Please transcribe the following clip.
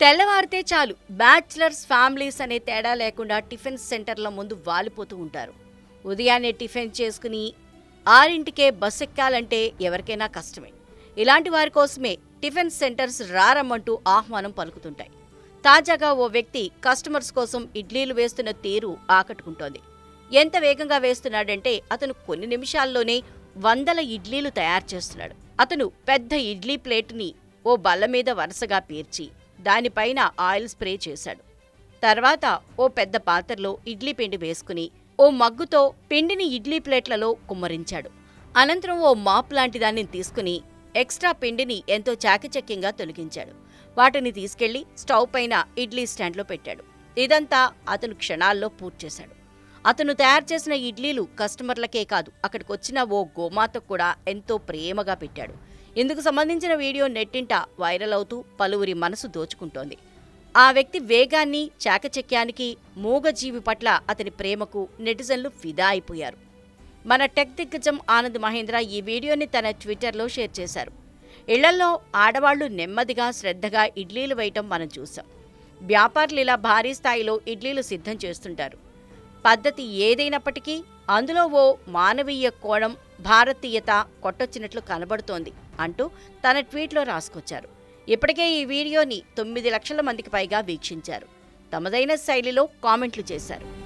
తెల్లవారితే చాలు bachelors families అనే తేడా లేకుండా టిఫిన్ సెంటర్ల ముందు వాలిపోతూ ఉంటారు. ఉదయాన్నే టిఫిన్ చేసుకుని 6ంటికే బస్ ఎక్కాలంటే ఎవరికైనా కష్టమే. ఇలాంటి వారి కోసమే టిఫిన్ సెంటర్స్ రారమ్మంటూ ఆహ్వానం పలుకుతుంటాయి. తాజాగా ఓ వ్యక్తి కస్టమర్స్ కోసం ఇడ్లీలు వేస్తున్న తీరు ఆకట్టుకుంటోంది. ఎంత వేగంగా వేస్తున్నాడంటే అతను కొన్ని నిమిషాల్లోనే 100 ఇడ్లీలు తయారు చేస్తున్నాడు. అతను పెద్ద ఇడ్లీ ప్లేట్ని ఓ బల్ల మీద వరుసగా పేర్చి దానిపైన ఆయిల్ స్ప్రే చేశాడు. తర్వాత ఓ పెద్ద పాత్రలో ఇడ్లీ పిండి వేసుకుని ఓ మగ్గుతో పిండిని ఇడ్లీ ప్లేట్లలో కుమ్మరించాడు. అనంతరం ఓ మాప్ లాంటి దాన్ని తీసుకుని ఎక్స్ట్రా పిండిని ఎంతో చాకచక్యంగా తొలగించాడు. వాటిని తీసుకెళ్లి స్టవ్ పైన ఇడ్లీ స్టాండ్లో పెట్టాడు. ఇదంతా అతను క్షణాల్లో పూర్తి చేశాడు. అతను తయారు చేసిన ఇడ్లీలు కస్టమర్లకే కాదు, అక్కడికొచ్చిన ఓ గోమాతకు కూడా ఎంతో ప్రేమగా పెట్టాడు. ఇందుకు సంబంధించిన వీడియో నెట్టింట వైరల్ అవుతూ పలువురి మనసు దోచుకుంటోంది. ఆ వ్యక్తి వేగాన్ని, చాకచక్యానికి, మూగజీవి పట్ల అతని ప్రేమకు నెటిజన్లు ఫిదా అయిపోయారు. మన టెక్ దిగ్గజం ఆనంద్ మహేంద్ర ఈ వీడియోని తన ట్విట్టర్లో షేర్ చేశారు. ఇళ్లల్లో ఆడవాళ్లు నెమ్మదిగా, శ్రద్ధగా ఇడ్లీలు వేయటం మనం చూసాం. వ్యాపారులు ఇలా భారీ స్థాయిలో ఇడ్లీలు సిద్ధం చేస్తుంటారు. పద్ధతి ఏదైనప్పటికీ అందులో ఓ మానవీయ కోణం, భారతీయత కొట్టొచ్చినట్లు కనబడుతోంది అంటూ తన ట్వీట్లో రాసుకొచ్చారు. ఇప్పటికే ఈ వీడియోని 9 లక్షల మందికి పైగా వీక్షించారు. తమదైన శైలిలో కామెంట్లు చేశారు.